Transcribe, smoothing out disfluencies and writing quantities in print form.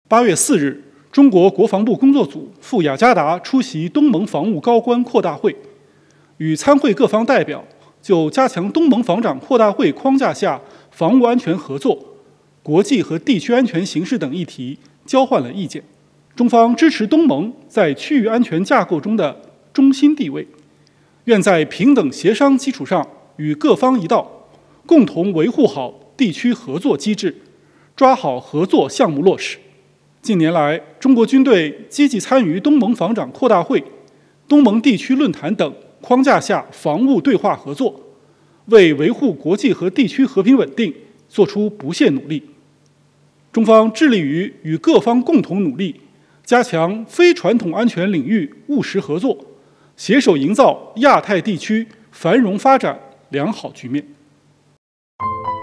8月4日，中国国防部工作组赴雅加达出席东盟防务高官扩大会，与参会各方代表就加强东盟防长扩大会框架下防务安全合作、国际和地区安全形势等议题交换了意见。中方支持东盟在区域安全架构中的中心地位，愿在平等协商基础上与各方一道，共同维护好地区合作机制，抓好合作项目落实。近年来，中国军队积极参与东盟防长扩大会、东盟地区论坛等框架下防务对话合作，为维护国际和地区和平稳定作出不懈努力。中方致力于与各方共同努力，加强非传统安全领域务实合作，携手营造亚太地区繁荣发展良好局面。